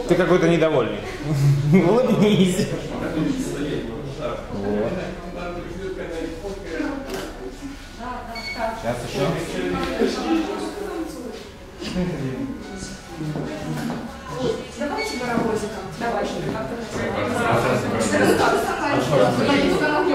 Ты какой-то недовольный. Улыбнись. Вот. Сейчас еще. Давайте паровозиком. Давай.